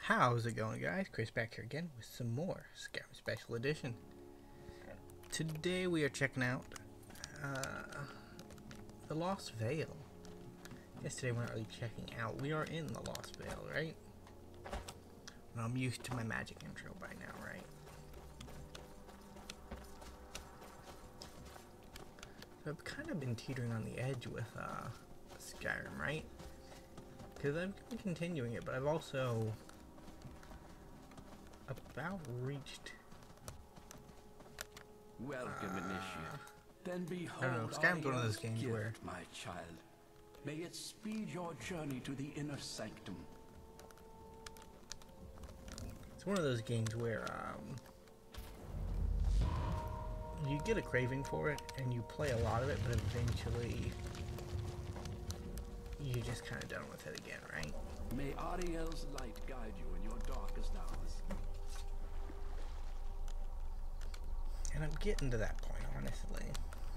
How's it going, guys? Chris back here again with some more Skyrim Special Edition. Today we are checking out the Lost Vale. Yesterday we weren't really checking out. We are in the Lost Vale, right? And I'm used to my magic intro by now, right? So I've kind of been teetering on the edge with Skyrim, right? Because I've been continuing it, but I've also about reached. Welcome, initiate. Then behold, I don't know. Skyrim's one of those games gift, where my child. May it speed your journey to the inner sanctum. it's one of those games where you get a craving for it and you play a lot of it, but eventually you're just kind of done with it again, right? May Ariel's light guide you in your darkest hours. And I'm getting to that point, honestly.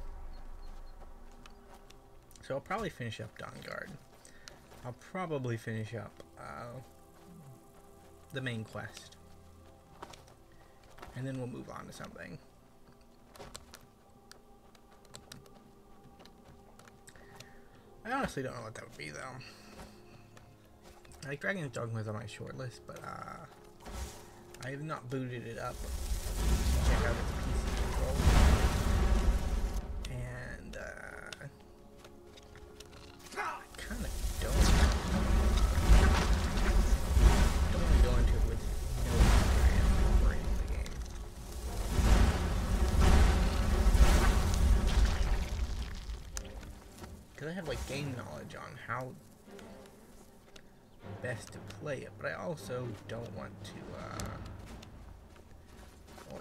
So I'll probably finish up Dawnguard. I'll probably finish up the main quest. And then we'll move on to something. I honestly don't know what that would be, though. Like, Dragon's Dogma is on my short list, but I have not booted it up to check out its PC controls. And I kind of don't want to go into it with no experience operating the game. Because I have like game knowledge on how best to play it, but I also don't want to oh,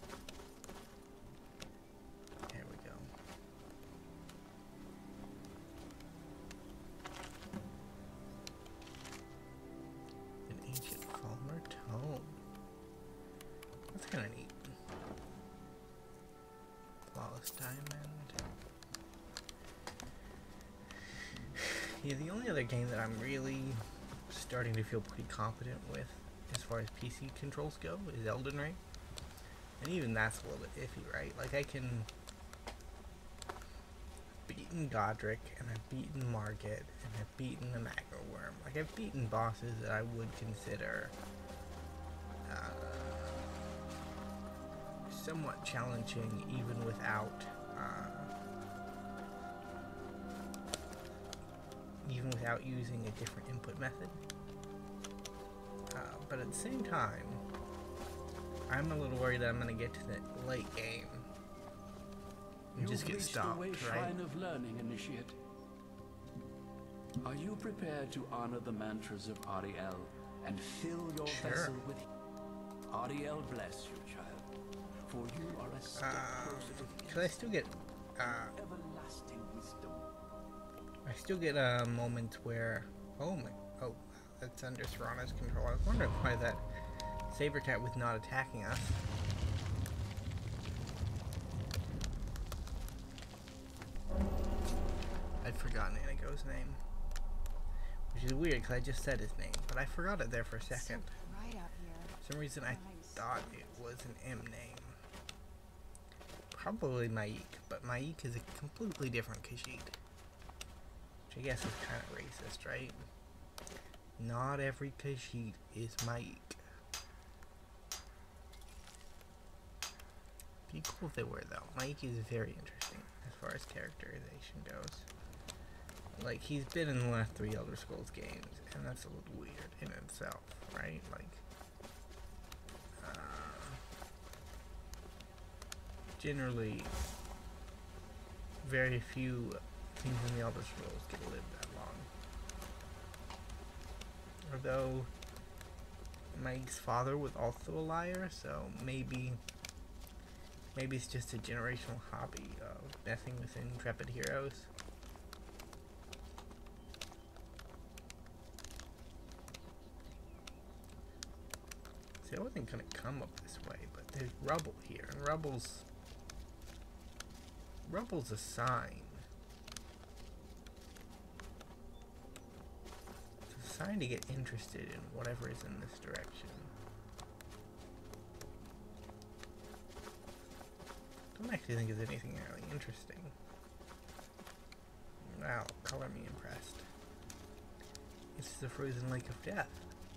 there we go. An ancient Falmer tome. That's kind of neat. Flawless diamond. Yeah, the only other game that I'm really starting to feel pretty confident with as far as PC controls go is Elden Ring. And even that's a little bit iffy, right? Like, I can beaten Godric, and I've beaten Margit, and I've beaten the Magma Worm. Like, I've beaten bosses that I would consider somewhat challenging even without using a different input method. But at the same time, I'm a little worried that I'm going to get to the late game and just get stopped, right? Shrine of learning, initiate. Are you prepared to honor the mantras of Ariel and fill your vessel with? Ariel bless you, child, for you are a step closer to because I still get everlasting wisdom. I still get moments where that's under Serana's control. I was wondering why that saber cat was not attacking us. I'd forgotten Inigo's name, which is weird because I just said his name, but I forgot it there for a second. Right up here. For some reason I thought it was an M name. Probably Maik, but Maik is a completely different Khajiit. Which I guess is kind of racist, right? Not every Khajiit is Maik. Be cool if they were, though. Maik is very interesting as far as characterization goes. Like, he's been in the last 3 Elder Scrolls games, and that's a little weird in itself, right? Like, generally, very few things in the Elder Scrolls get to live that long. Although Mike's father was also a liar, so maybe it's just a generational hobby of messing with intrepid heroes. See, I wasn't gonna come up this way, but there's rubble here, and rubble's a sign. starting to get interested in whatever is in this direction. Don't actually think there's anything really interesting. Wow, color me impressed. It's the frozen lake of death.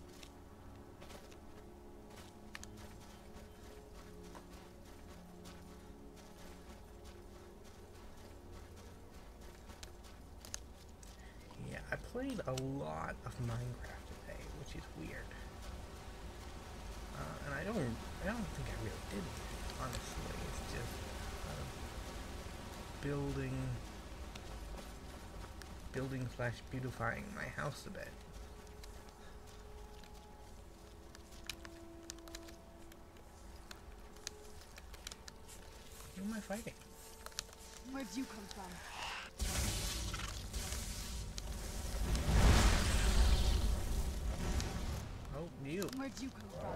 Yeah, I played a lot of Minecraft today, which is weird. And I don't think I really did, honestly. It's just building slash beautifying my house a bit. Who am I fighting? Where'd you come from? Oh, you. Where'd you come from?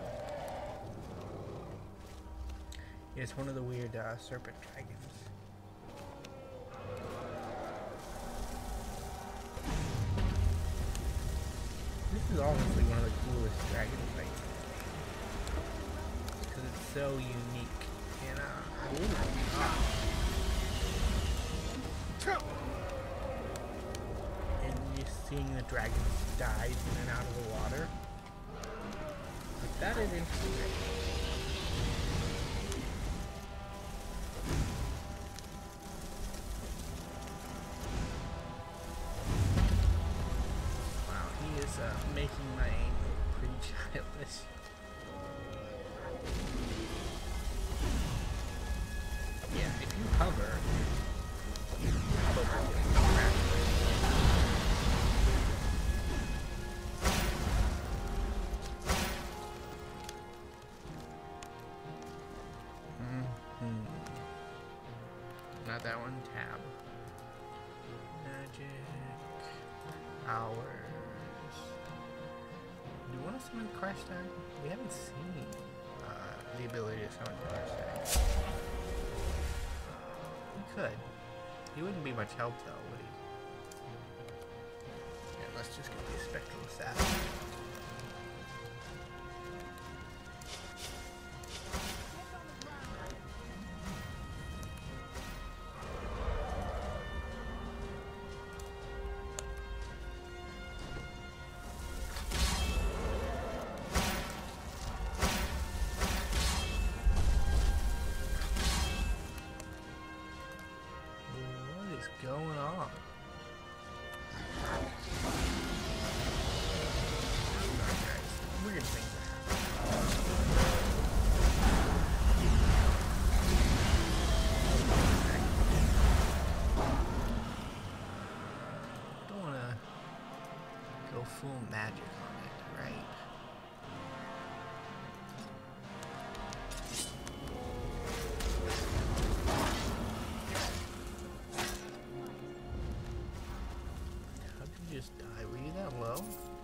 It's one of the weird serpent dragons. This is honestly one of the coolest dragon fights because it's so unique and and just seeing the dragons dive in and out of the water, like, that is interesting. Making my aim pretty childish. Yeah, if you hover, you hover Not that one. Tab. Magic. Hours. Do you want to summon Crash Tag? We haven't seen the ability to summon Crash Tag. We could. He wouldn't be much help though, would he? Yeah, let's just get the Spectral Assassin. Going on? Weird things are happening. Don't want to go full magic on it, right? Just die. Were you that low?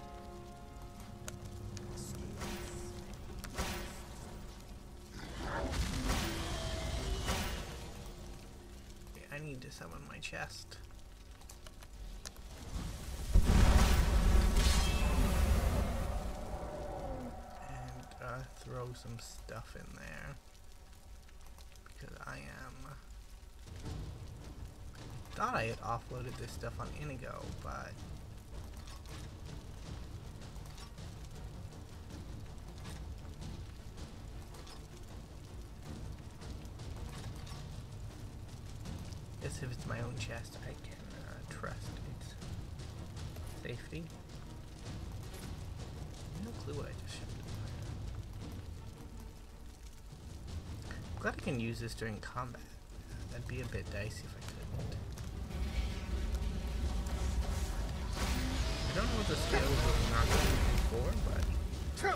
Okay, I need to summon my chest. And throw some stuff in there. Because I am... thought I had offloaded this stuff on Inigo, but... guess if it's my own chest, I can trust its safety. No clue what I just shifted. I'm glad I can use this during combat. That'd be a bit dicey if I couldn't. I don't know what the scales of Naga is for, but...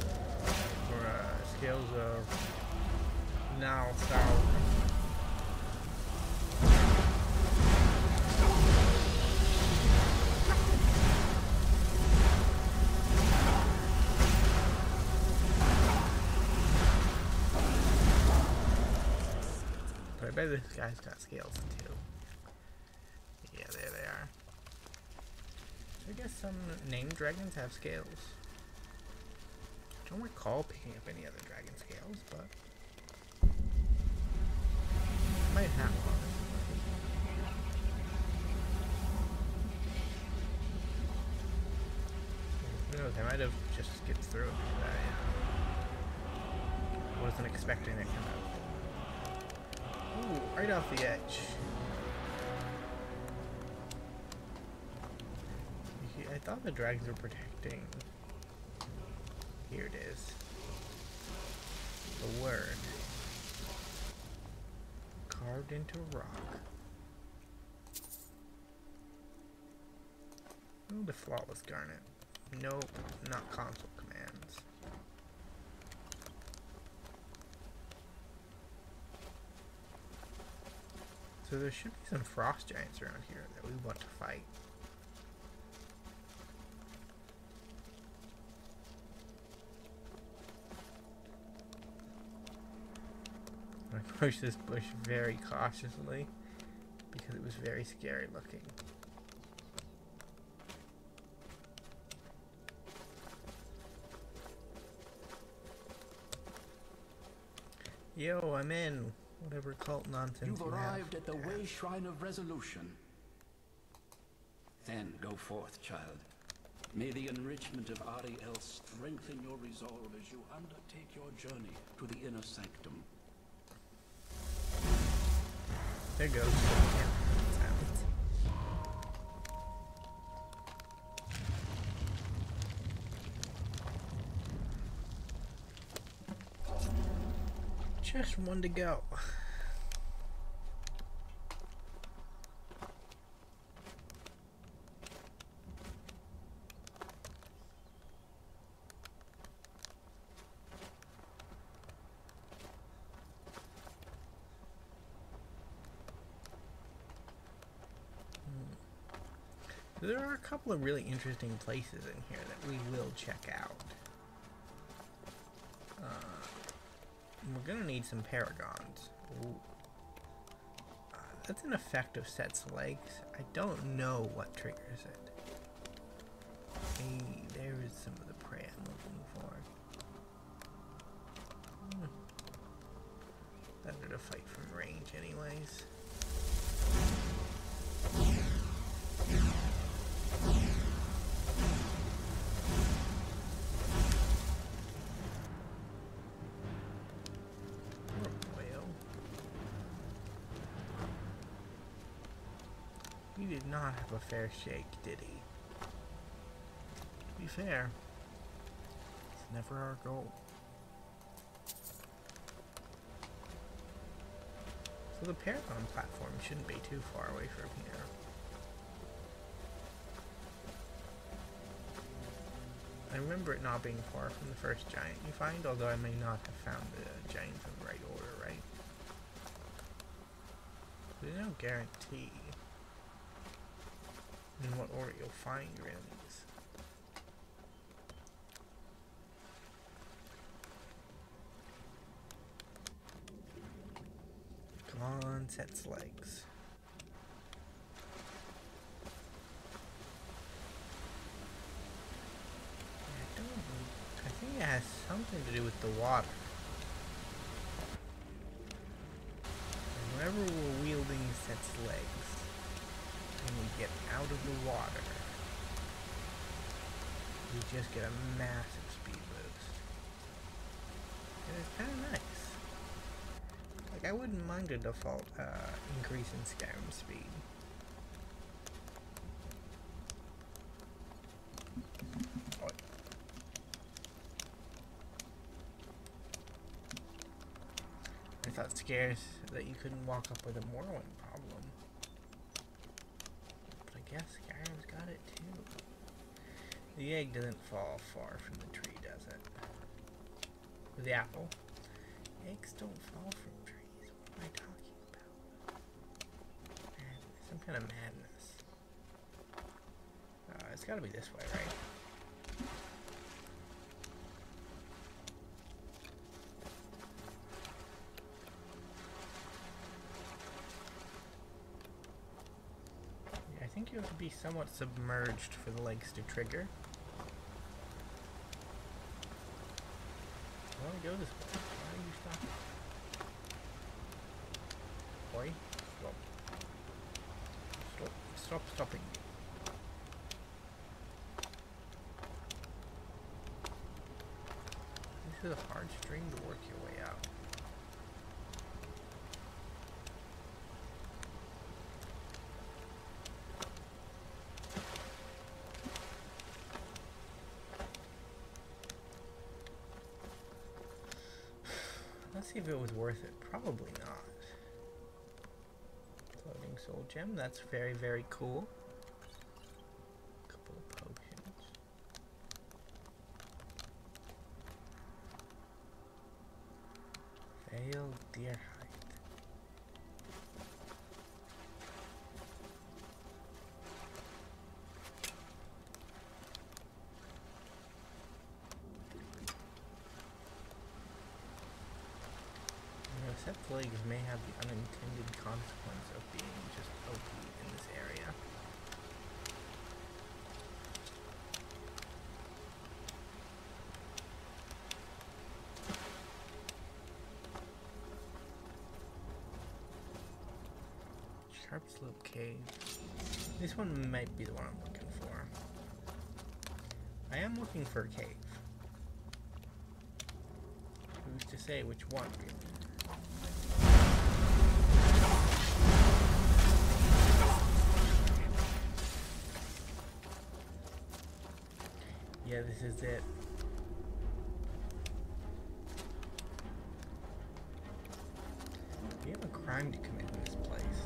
or scales of now, south. I bet this guy's got scales too. Yeah, there they are. Should I guess some named dragons have scales. I don't recall picking up any other dragon scales, but might have one. Who knows? I might have just skipped through it because I wasn't expecting it to come out. Ooh, right off the edge. I thought the dragons were protecting. Here it is. The word. Carved into rock. Ooh, the flawless garnet. Nope, not console commands. So there should be some frost giants around here that we want to fight. I pushed this bush very cautiously because it was very scary looking. Yo, I'm in. Whatever cult nonsense. You've arrived at the Way Shrine of Resolution. Then go forth, child. May the enrichment of Ariel strengthen your resolve as you undertake your journey to the inner sanctum. There goes. Just one to go. There are a couple of really interesting places in here that we will check out. We're gonna need some paragons. That's an effect of Set's legs. I don't know what triggers it. Hey, there is some of the prey I'm looking for. Better to fight from range anyways. He did not have a fair shake, did he? To be fair, it's never our goal. So the Paragon platform shouldn't be too far away from here. I remember it not being far from the first giant you find, although I may not have found the giants in the right order, right? There's no guarantee in what order you'll find your enemies. Come on, Set's legs. I think it has something to do with the water. And whenever we're wielding Set's legs, and we get out of the water, we just get a massive speed boost. And it's kind of nice. Like, I wouldn't mind a default increase in Skyrim speed. Oh. I thought scares that you couldn't walk up with a Morrowind problem. But I guess Skyrim's got it too. The egg doesn't fall far from the tree, does it? Or the apple. Eggs don't fall from trees. What am I talking about? Madness. Some kind of madness. It's gotta be this way, right? I think you have to be somewhat submerged for the legs to trigger. I want to go this way. Why are you stopping? Boy, stop. Stop stopping. This is a hard string to work your way out. Let's see if it was worth it. Probably not. Floating soul gem. That's very, very cool. Couple of potions. Veiled deer hide. Set legs may have the unintended consequence of being just OP in this area. Sharp Slope Cave. This one might be the one I'm looking for. I am looking for a cave. Who's to say which one, really? Yeah, this is it. We have a crime to commit in this place.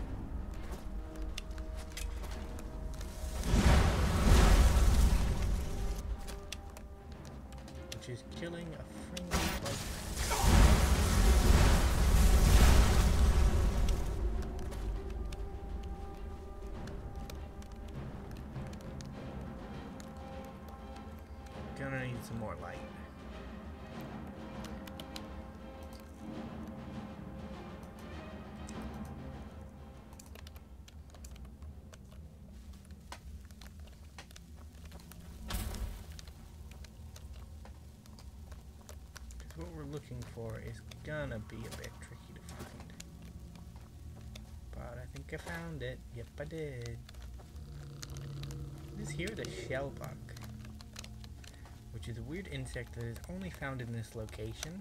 Which is killing a friendly boyfriend. Gonna need some more light. Because what we're looking for is gonna be a bit tricky to find. But I think I found it. Yep, I did. This here, the shellbuck, which is a weird insect that is only found in this location.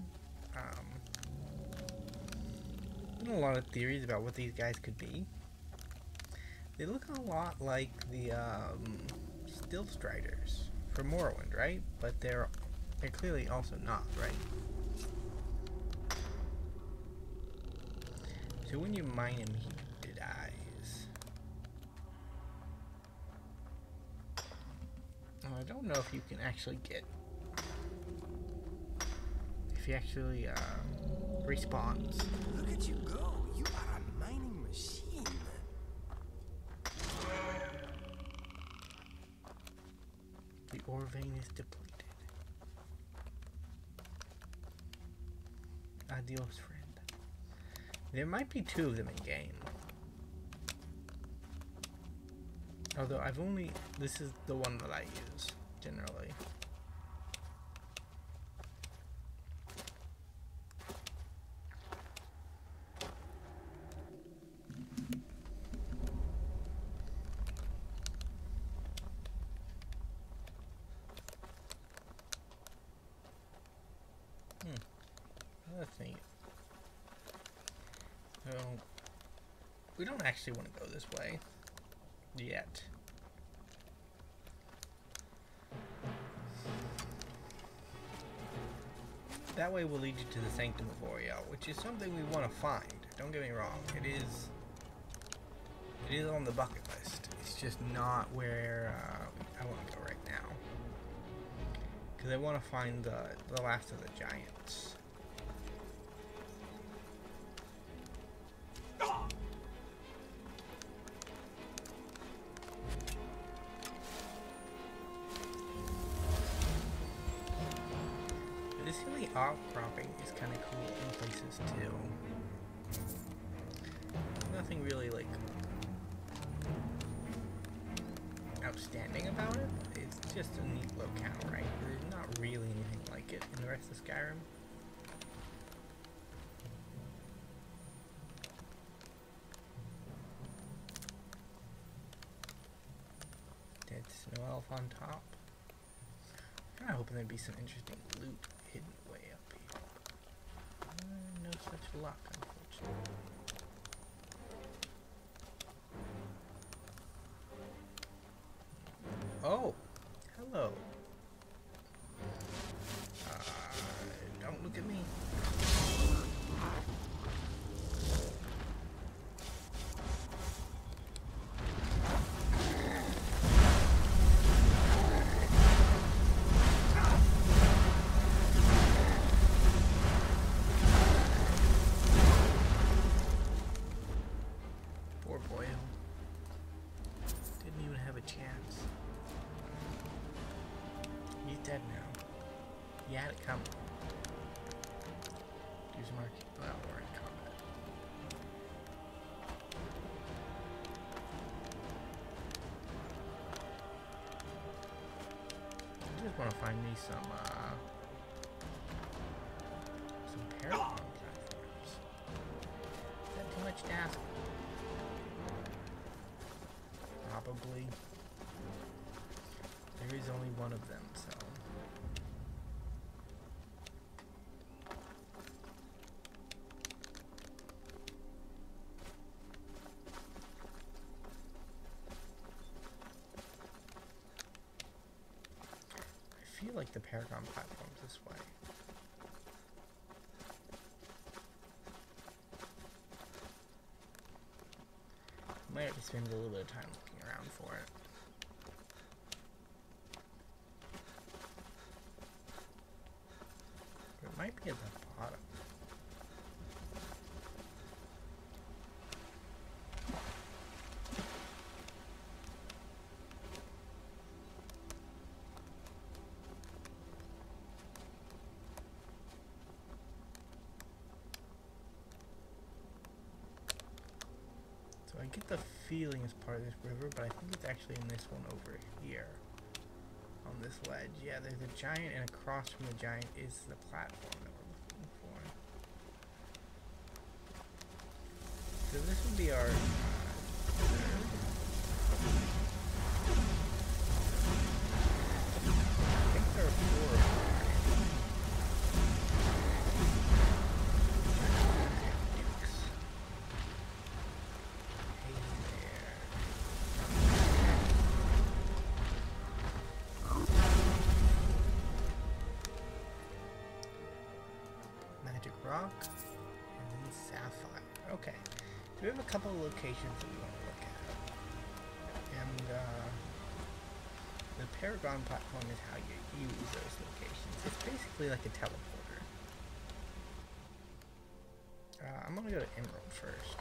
Been a lot of theories about what these guys could be. They look a lot like the Stillstriders from Morrowind, right? But they're clearly also not, right? So when you mine him, he dies. I don't know if you can actually get... if he actually respawns. Look at you go. You are a mining machine. The ore vein is depleted. Adios, friend. There might be two of them in game. Although I've only... this is the one that I use, generally. Another thing. So, we don't actually want to go this way. Yet. That way will lead you to the Sanctum of Oriel, which is something we want to find. Don't get me wrong, it is on the bucket list. It's just not where I want to go right now. Because I want to find the last of the giants. This hilly outcropping is kind of cool in places too. Nothing really like outstanding about it. It's just a neat locale, right? There's not really anything like it in the rest of Skyrim. Dead snow elf on top. I'm hoping there'd be some interesting loot hidden way up here. No such luck, unfortunately. Oh, hello. Don't look at me. Poor boy. Didn't even have a chance. He's dead now. He had it coming. Do some mark. Well, we're in combat. I just want to find me some Paragon platforms. Is that too much to ask? Probably. There is only one of them, so. I feel like the Paragon platform's this way. Might have to spend a little bit of time looking around for it. But it might be at the bottom. So I get the feeling it's part of this river, but I think it's actually in this one over here. On this ledge. Yeah, there's a giant, and across from the giant is the platform that we're looking for. So this would be our... I think there are 4 of them. Rock, and then Sapphire. Okay, so we have a couple of locations that we want to look at. And the Paragon platform is how you use those locations. It's basically like a teleporter. I'm going to go to Emerald first.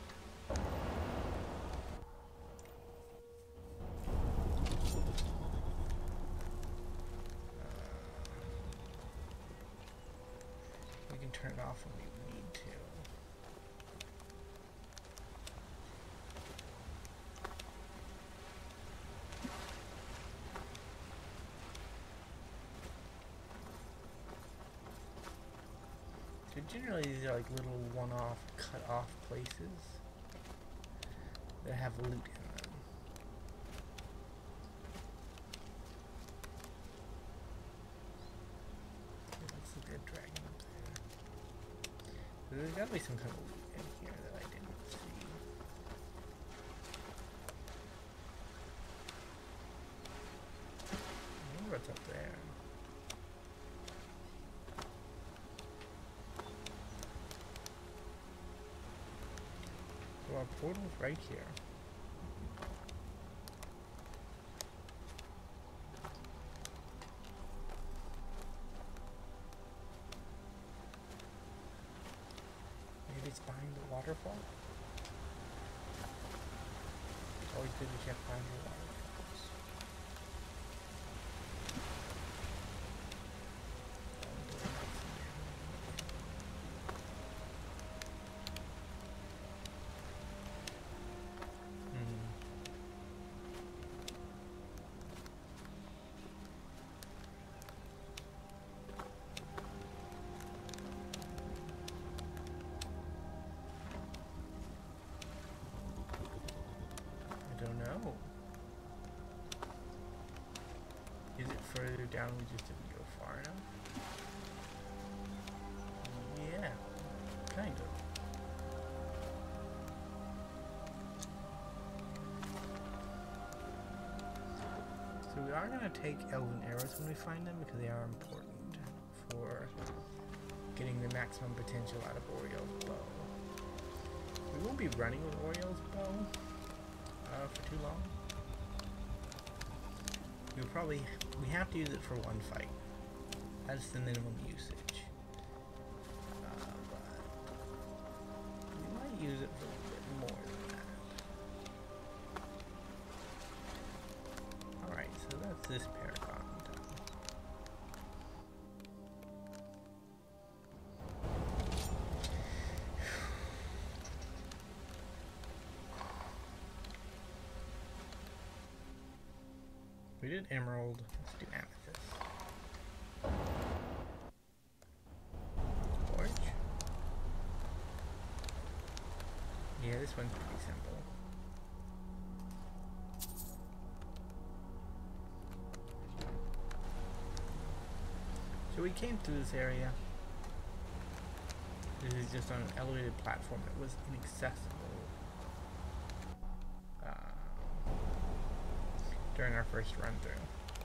Turn it off when we need to. So generally these are like little one-off, cut-off places that have loot in them. That's a dead dragon up there. There's gotta be some kind of loot in here that I didn't see. I wonder what's up there. So our portal's right here. It's behind the waterfall. It's always good to check behind the waterfalls. no. Is it further down? We just didn't go far enough? Yeah, kind of. So we are going to take elven arrows when we find them because they are important for getting the maximum potential out of Oriel's bow. We won't be running with Oriel's bow for too long. We have to use it for one fight. That's the minimum usage. But we might use it for a little bit more than that. Alright, so that's this Paragon done. We did Emerald, let's do Amethyst. Forge. Yeah, this one's pretty simple. So we came through this area. This is just on an elevated platform that was inaccessible during our first run through.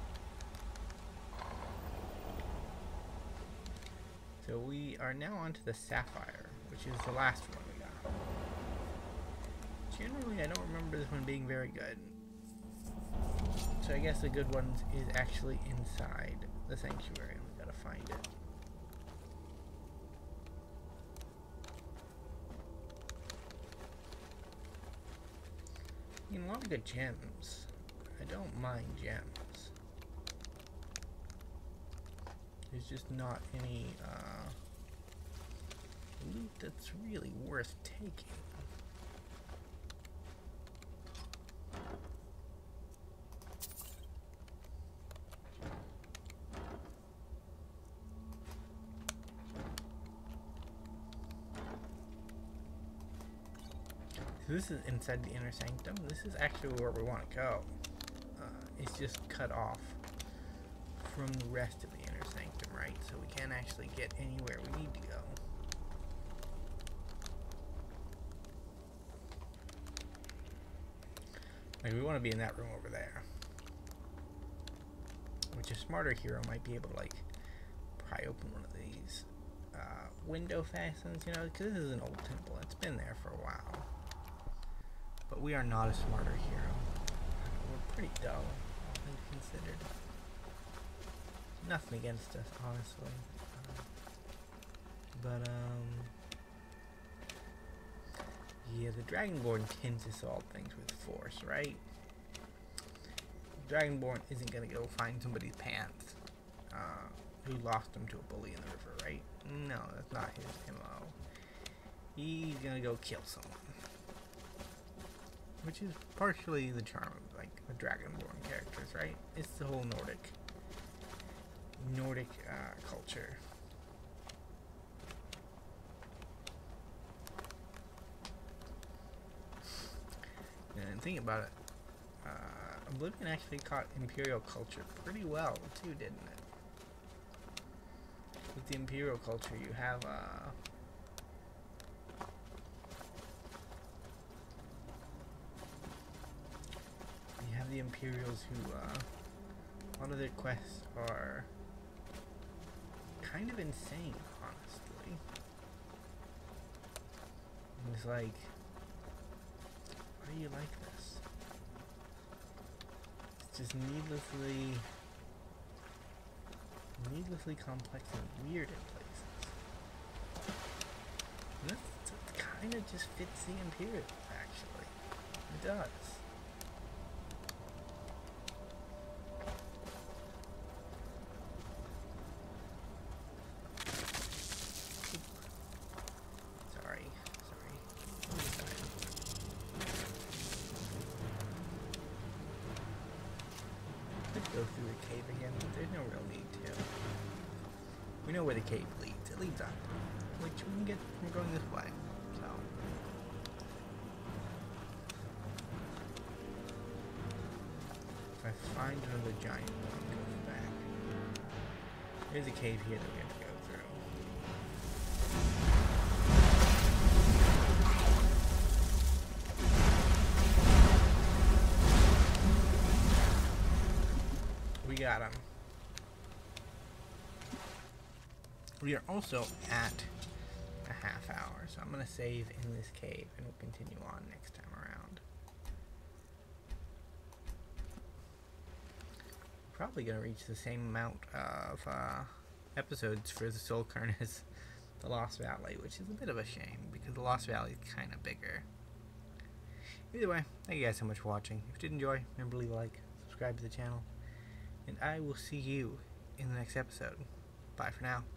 So we are now onto the Sapphire, which is the last one we got. Generally, I don't remember this one being very good. So I guess the good one is actually inside the sanctuary. We gotta find it. You know, a lot of good gems. I don't mind gems. There's just not any loot that's really worth taking. So this is inside the inner sanctum. This is actually where we want to go. It's just cut off from the rest of the inner sanctum, right? So we can't actually get anywhere we need to go. Like, we want to be in that room over there. Which a smarter hero might be able to, like, pry open one of these window fastens, you know, because this is an old temple. It's been there for a while. But we are not a smarter hero. We're pretty dull, all things considered. Nothing against us, honestly. Yeah, the Dragonborn tends to solve things with force, right? Dragonborn isn't gonna go find somebody's pants who lost them to a bully in the river, right? No, that's not his MO. He's gonna go kill someone. Which is partially the charm of, like, the Dragonborn characters, right? It's the whole Nordic culture. And think about it, Oblivion actually caught Imperial culture pretty well too, didn't it? With the Imperial culture, you have the Imperials who, a lot of their quests are kind of insane, honestly. And it's like, why do you like this? It's just needlessly complex and weird in places. And that kind of just fits the Imperials, actually. It does. Go through the cave again, but there's no real need to. We know where the cave leads. It leads up, which we can get from going this way. So, I find another giant one, I'll go back. There's a cave here that we have to go through. We got him. We are also at a half hour, so I'm going to save in this cave and we'll continue on next time around. Probably going to reach the same amount of episodes for the Soul Cairn as the Lost Valley, which is a bit of a shame because the Lost Valley is kind of bigger. Either way, thank you guys so much for watching. If you did enjoy, remember to leave a like, subscribe to the channel, and I will see you in the next episode. Bye for now.